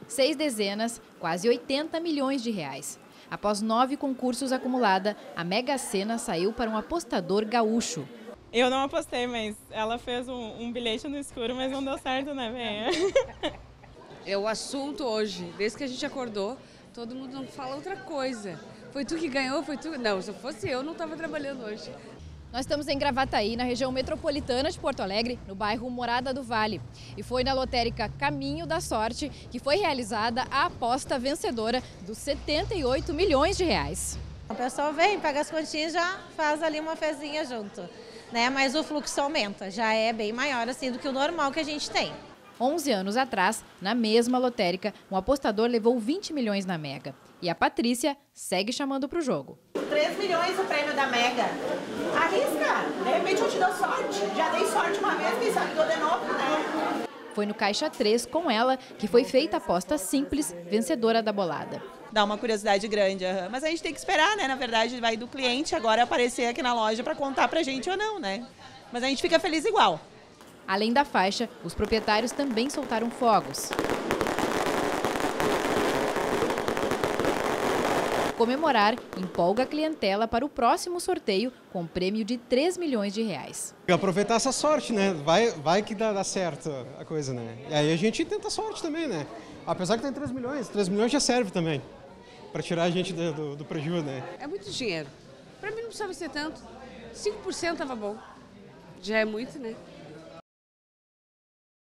6 dezenas, quase 80 milhões de reais. Após 9 concursos acumulada, a Mega Sena saiu para um apostador gaúcho. Eu não apostei, mas ela fez um bilhete no escuro, mas não deu certo, né, venha? É o assunto hoje, desde que a gente acordou, todo mundo não fala outra coisa. Foi tu que ganhou, foi tu... Não, se fosse eu, não estava trabalhando hoje. Nós estamos em Gravataí, na região metropolitana de Porto Alegre, no bairro Morada do Vale. E foi na lotérica Caminho da Sorte que foi realizada a aposta vencedora dos 78 milhões de reais. A pessoa vem, paga as continhas e já faz ali uma fezinha junto, né? Mas o fluxo aumenta, já é bem maior assim do que o normal que a gente tem. 11 anos atrás, na mesma lotérica, um apostador levou 20 milhões na Mega. E a Patrícia segue chamando para o jogo. 3 milhões o prêmio da Mega. Arrisca, de repente eu te dou sorte. Já dei sorte uma vez, quem sabe dou de novo, né? Foi no Caixa 3 com ela que foi feita a aposta simples, vencedora da bolada. Dá uma curiosidade grande, mas a gente tem que esperar, né? Na verdade, vai do cliente agora aparecer aqui na loja para contar pra gente ou não, né? Mas a gente fica feliz igual. Além da faixa, os proprietários também soltaram fogos. Comemorar empolga a clientela para o próximo sorteio com prêmio de 3 milhões de reais. Aproveitar essa sorte, né? Vai que dá certo a coisa, né? E aí a gente tenta sorte também, né? Apesar que tem 3 milhões já serve também para tirar a gente do prejuízo, né? É muito dinheiro. Para mim não precisava ser tanto. 5% estava bom. Já é muito, né?